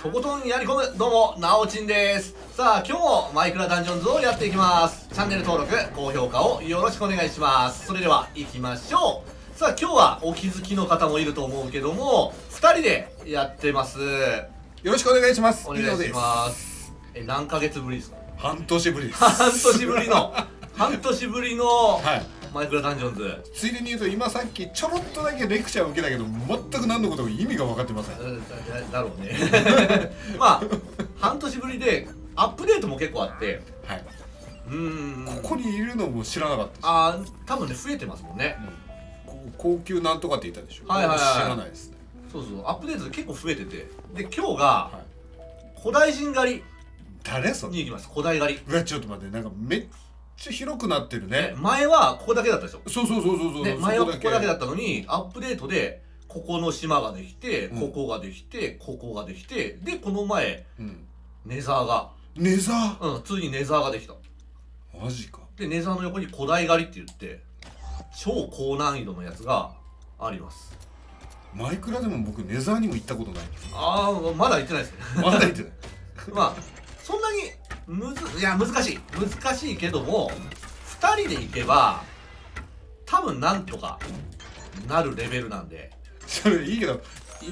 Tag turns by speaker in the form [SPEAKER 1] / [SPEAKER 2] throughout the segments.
[SPEAKER 1] とことんやり込む、どうも、なおちんです。さあ、今日もマイクラダンジョンズをやっていきます。チャンネル登録、高評価をよろしくお願いします。それでは、行きましょう。さあ、今日はお気づきの方もいると思うけども、2人でやってます。
[SPEAKER 2] よろしくお願いします。
[SPEAKER 1] お願いします。何ヶ月ぶりですか？
[SPEAKER 2] 半年ぶりです。
[SPEAKER 1] 半年ぶりの、半年ぶりの、
[SPEAKER 2] はい。
[SPEAKER 1] マイクラダンジョンズ。
[SPEAKER 2] ついでに言うと、今さっきちょろっとだけレクチャーを受けたけど、全く何のことか意味が分かってません。
[SPEAKER 1] だろうね。まあ、半年ぶりで、アップデートも結構あって、
[SPEAKER 2] はい。ここにいるのも知らなかったです。
[SPEAKER 1] ああ、多分ね、増えてますもんね。
[SPEAKER 2] 高級なんとかって言ったでしょ。
[SPEAKER 1] はいはいはい。
[SPEAKER 2] 知らないですね。
[SPEAKER 1] そうそう、アップデートで結構増えてて、で、今日が、古代人狩り
[SPEAKER 2] 誰それ
[SPEAKER 1] に行きます。古代狩り。
[SPEAKER 2] うわ、ちょっと待って、なんかめっちゃ広くなってるね。
[SPEAKER 1] 前はここだけだったでしょ。
[SPEAKER 2] そうそうそうそう。
[SPEAKER 1] ね、前はここだけだったのに、アップデートで、ここの島ができて、ここができて、ここができて、で、この前、ネザーが。
[SPEAKER 2] ネザー？
[SPEAKER 1] ついにネザーができた。
[SPEAKER 2] マジか。
[SPEAKER 1] で、ネザーの横に古代狩りって言って、超高難易度のやつがあります。
[SPEAKER 2] マイクラでも僕ネザーにも行ったことない。
[SPEAKER 1] ああ、まだ行ってないですね。
[SPEAKER 2] まだ行ってない。
[SPEAKER 1] まあ、そんなにいや、難しいけども、2人で行けば多分なんとかなるレベルなんで。
[SPEAKER 2] それいいけど、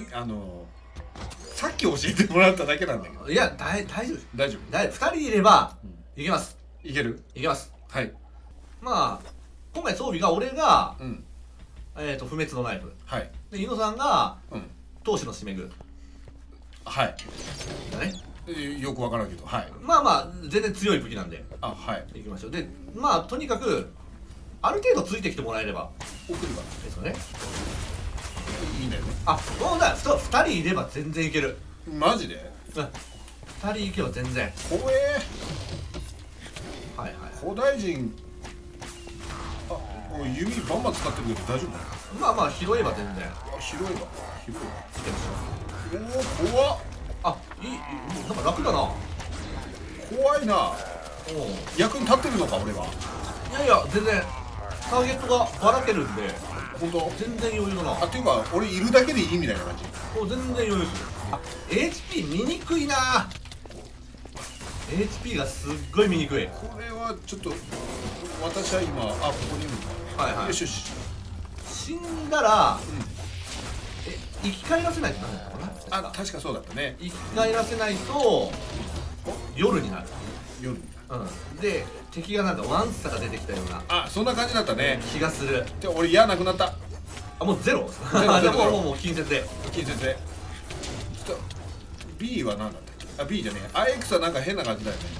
[SPEAKER 2] さっき教えてもらっただけなんだけど。
[SPEAKER 1] いや、大丈夫です。
[SPEAKER 2] 大丈夫。
[SPEAKER 1] 2人いればいけます。
[SPEAKER 2] いける？
[SPEAKER 1] いけます。
[SPEAKER 2] はい。
[SPEAKER 1] まあ、今回装備が、俺が不滅のナイフ。
[SPEAKER 2] はい。
[SPEAKER 1] で、猪野さんが闘志の締め具。
[SPEAKER 2] はい。
[SPEAKER 1] だね。
[SPEAKER 2] よくわからんけど、はい。
[SPEAKER 1] まあまあ、全然強い武器なんで。
[SPEAKER 2] はい。
[SPEAKER 1] いきましょう。で、まあ、とにかく、ある程度ついてきてもらえれば。
[SPEAKER 2] 送るか
[SPEAKER 1] ですよね。
[SPEAKER 2] いいんだよね。
[SPEAKER 1] あ、もうだ、2人いれば全然いける。
[SPEAKER 2] マジで
[SPEAKER 1] ？2人いけば全然。
[SPEAKER 2] 怖え。
[SPEAKER 1] はいはい。
[SPEAKER 2] 古代人、もう弓バンバン使ってるけど大丈夫なの？
[SPEAKER 1] まあまあ、拾えば全然。
[SPEAKER 2] 拾えば。いけましょう。おお、怖っ。
[SPEAKER 1] なんか楽だな。
[SPEAKER 2] 怖いな。役に立ってるのか、俺は。
[SPEAKER 1] いやいや、全然ターゲットがばらけるんで。
[SPEAKER 2] 本当？
[SPEAKER 1] 全然余裕だな。
[SPEAKER 2] っていうか、俺いるだけでいいみたいな感じ。
[SPEAKER 1] 全然余裕ですよ。HP 見にくいな。 HP がすっごい見にくい。
[SPEAKER 2] これはちょっと、私は今、ここにいるのか。
[SPEAKER 1] はいはい。
[SPEAKER 2] よしよし。
[SPEAKER 1] 死んだら、生き返らせないとダメだったかな。
[SPEAKER 2] 確かそうだったね。
[SPEAKER 1] 生き返らせないと夜になる。
[SPEAKER 2] 夜。
[SPEAKER 1] で、敵がなんかワンサが出てきたような、
[SPEAKER 2] そんな感じだったね。
[SPEAKER 1] 気がする。
[SPEAKER 2] で、俺嫌なくなった。
[SPEAKER 1] もうゼロ。もう近接で。
[SPEAKER 2] 近接で。ちょっと B は何だったっけ？ B じゃねえ。X はなんか変な感じだよね。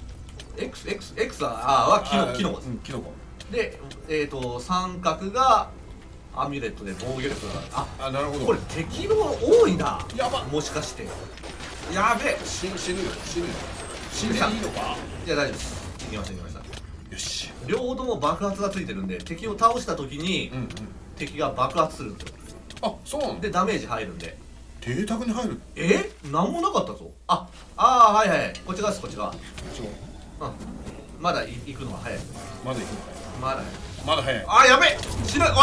[SPEAKER 1] X はキノコです。
[SPEAKER 2] キノコ
[SPEAKER 1] で、三角がアミュレットで防御力がある。
[SPEAKER 2] なるほど。
[SPEAKER 1] これ敵の多いな。
[SPEAKER 2] やば。
[SPEAKER 1] もしかしてやべえ。
[SPEAKER 2] 死ぬよ。死んでいいのか？
[SPEAKER 1] いや、大丈夫です。行きました。
[SPEAKER 2] よし。
[SPEAKER 1] 両方とも爆発がついてるんで、敵を倒した時に敵が爆発するんですよ。
[SPEAKER 2] そうなんだ。
[SPEAKER 1] で、ダメージ入るんで。
[SPEAKER 2] 邸宅に入る？
[SPEAKER 1] なんもなかったぞ。はいはい。こっち側です、こっち側。まだ行くのは早い。
[SPEAKER 2] まだ行くの
[SPEAKER 1] まだ
[SPEAKER 2] 早い。
[SPEAKER 1] やべえ、死ぬ。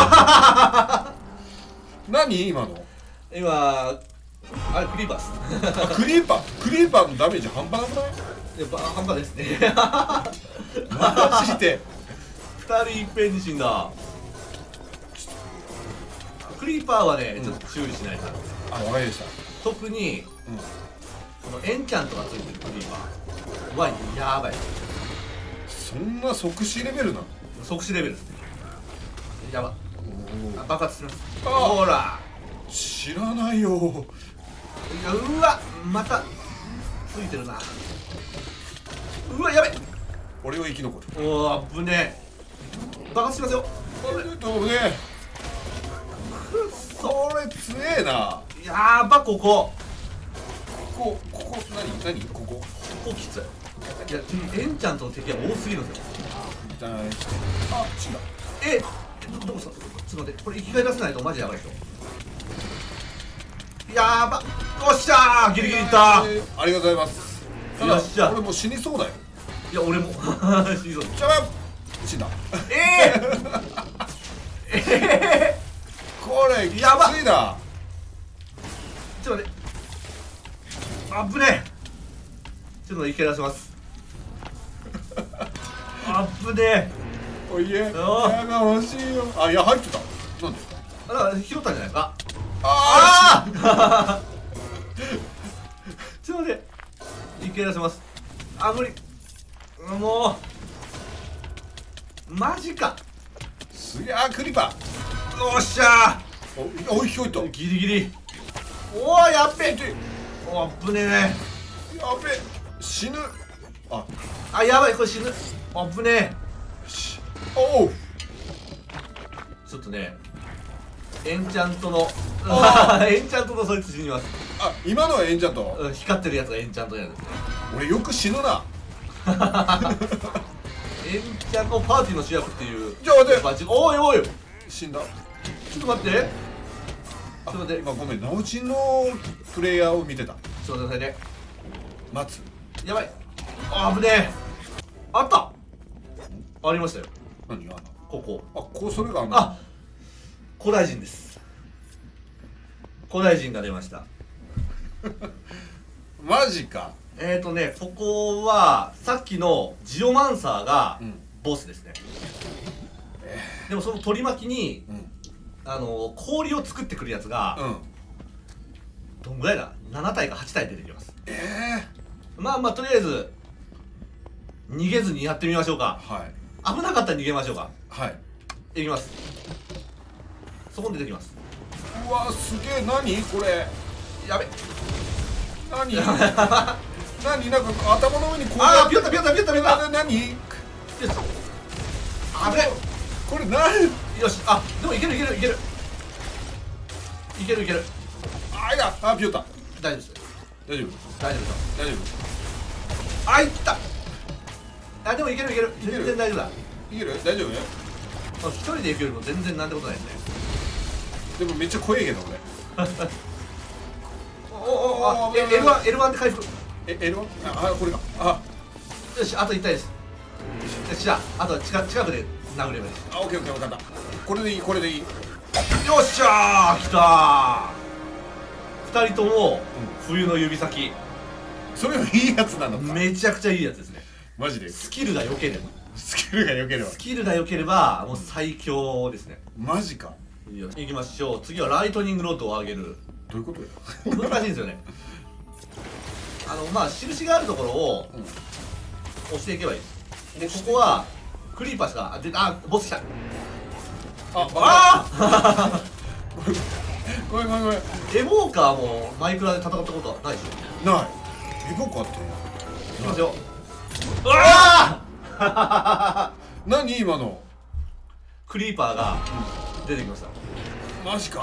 [SPEAKER 2] 何今の？
[SPEAKER 1] 今、あれクリーパーっす。
[SPEAKER 2] クリーパーのダメージ半端なくない？
[SPEAKER 1] 半端ですね。
[SPEAKER 2] マジで
[SPEAKER 1] 2人いっぺんに死んだ。クリーパーはね、ちょっと修理しないと。
[SPEAKER 2] わかりました。
[SPEAKER 1] 特にこのエンチャントがついてるクリーパーはやばい。
[SPEAKER 2] そんな即死レベルなの？
[SPEAKER 1] 即死レベルですね。やば。爆発します。ほら、
[SPEAKER 2] 知らないよ。
[SPEAKER 1] うわ、またついてるな。うわ、やべ。
[SPEAKER 2] 俺は生き残る。
[SPEAKER 1] 危ねえ。爆発しますよ。
[SPEAKER 2] それ強えな。
[SPEAKER 1] やば。ここ
[SPEAKER 2] 何ここ
[SPEAKER 1] きつい。いや、エンチャントの敵は多すぎるんですよ。
[SPEAKER 2] 死んだ。
[SPEAKER 1] どうした？ちょっと待って、これ生き返らせないとマジやばいでしょ。やば。よっしゃー、ギリギリいった。
[SPEAKER 2] ありがとうございます。
[SPEAKER 1] よっしゃ。
[SPEAKER 2] 俺もう死にそうだよ。
[SPEAKER 1] いや、俺も死にそう。
[SPEAKER 2] 死んだ。
[SPEAKER 1] これやば。
[SPEAKER 2] きついな。
[SPEAKER 1] ちょっと待って。 あぶねえ。ちょっと一回出します。あぶねえ。
[SPEAKER 2] おいえ、矢が欲しいよ。あ、いや、入ってた。なんで。
[SPEAKER 1] だから拾ったんじゃないですか。
[SPEAKER 2] あ
[SPEAKER 1] あちょっと待って、一回出します。あ、無理。もうマジか。
[SPEAKER 2] すげえ。あ、クリパ
[SPEAKER 1] よっしゃ
[SPEAKER 2] ー。おい、ひょいと。
[SPEAKER 1] ー、ギリギリ。おお、やっべえ。おっぶねえ。
[SPEAKER 2] やべえ。死ぬ。
[SPEAKER 1] あ、やばい、これ死ぬ。あぶねえ。
[SPEAKER 2] おう。
[SPEAKER 1] ちょっとね、エンチャントの
[SPEAKER 2] あ
[SPEAKER 1] エンチャントのそいつ死にます。
[SPEAKER 2] あ、今のはエンチャント。
[SPEAKER 1] うん、光ってるやつがエンチャントなんですね。
[SPEAKER 2] 俺よく死ぬな。
[SPEAKER 1] エンチャントパーティーの主役っていう。
[SPEAKER 2] じゃあ待って
[SPEAKER 1] バチ。おいおい、
[SPEAKER 2] 死んだ。
[SPEAKER 1] ちょっと待って。ちょっと待って。
[SPEAKER 2] 今ごめん、ナオチンのプレイヤーを見てた。
[SPEAKER 1] ちょっと待ってくださいね。
[SPEAKER 2] 待つ。
[SPEAKER 1] やばい。あぶねえ。あった。ありましたよ。
[SPEAKER 2] 何が
[SPEAKER 1] ここ。
[SPEAKER 2] それが
[SPEAKER 1] あ、古代人です。古代人が出ました。
[SPEAKER 2] マジか。
[SPEAKER 1] ここはさっきのジオマンサーがボスですね。でもその取り巻きに氷を作ってくるやつがどんぐらいだ、7体か8体出てきます。まあまあ、とりあえず逃げずにやってみましょうか。
[SPEAKER 2] はい
[SPEAKER 1] 危なかったら逃げましょうか。
[SPEAKER 2] はい
[SPEAKER 1] いきます。そこに出てきます。
[SPEAKER 2] うわすげえ。何これ。
[SPEAKER 1] やべ。
[SPEAKER 2] 何何なんか頭の上にこう
[SPEAKER 1] ああ、ピヨったピヨったピヨったピヨった。
[SPEAKER 2] 何
[SPEAKER 1] よし。あぶね。
[SPEAKER 2] これ何。
[SPEAKER 1] よし。あ、でもいけるいけるいけるいけるいける。
[SPEAKER 2] あいや。あピヨった。
[SPEAKER 1] 大丈夫です。
[SPEAKER 2] 大丈夫
[SPEAKER 1] 大丈夫です。
[SPEAKER 2] 大丈
[SPEAKER 1] あ、いった。あ、でもいけるいける。全然大丈夫だ。
[SPEAKER 2] 夫いける。大丈夫。
[SPEAKER 1] 一人で行くよりも全然なんてことないですね。
[SPEAKER 2] でもめっちゃ怖いけど俺。
[SPEAKER 1] お、L1 で回復。
[SPEAKER 2] L1。あこれか。
[SPEAKER 1] よし、あと1体です。よし、じゃああとは近くで殴ればいいです。
[SPEAKER 2] オッケーオッケー分かった。これでいいこれでいい。
[SPEAKER 1] よっしゃー、来たー。2人とも冬の指先。
[SPEAKER 2] それもいいやつなのか。
[SPEAKER 1] めちゃくちゃいいやつですね。
[SPEAKER 2] マジで。
[SPEAKER 1] スキルが良ければ。
[SPEAKER 2] スキルが良ければ。
[SPEAKER 1] スキルが良ければもう最強ですね。
[SPEAKER 2] マジか。
[SPEAKER 1] いきましょう。次はライトニングロッドを上げる。
[SPEAKER 2] どういうことや。
[SPEAKER 1] 難しいんですよね。まあ印があるところを押していけばいいです。でここはクリーパーしかボス来た。
[SPEAKER 2] ごめんごめんごめん。
[SPEAKER 1] エボーカーもマイクラで戦ったことはないでしょ。
[SPEAKER 2] ない。エボカって
[SPEAKER 1] いきますよ。うわ
[SPEAKER 2] 何今の。
[SPEAKER 1] クリーパーが出てきました。
[SPEAKER 2] マジか。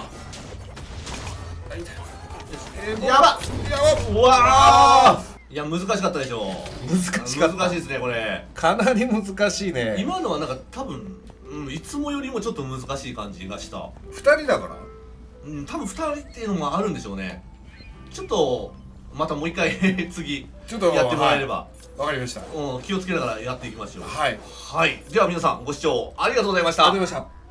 [SPEAKER 1] やばっ。うわー、いや難しかったでしょ。
[SPEAKER 2] 難しかった。
[SPEAKER 1] 難しいですねこれ。
[SPEAKER 2] かなり難しいね。
[SPEAKER 1] 今のはなんか多分、いつもよりもちょっと難しい感じがした。
[SPEAKER 2] 2人だから。
[SPEAKER 1] 多分2人っていうのもあるんでしょうね。ちょっとまたもう一回次
[SPEAKER 2] ちょっと
[SPEAKER 1] やってもらえれば。
[SPEAKER 2] わかりました。
[SPEAKER 1] 気をつけながらやっていきましょう。
[SPEAKER 2] はい。
[SPEAKER 1] はい、では皆さんご視聴ありがとうございました。
[SPEAKER 2] ありがとうございました。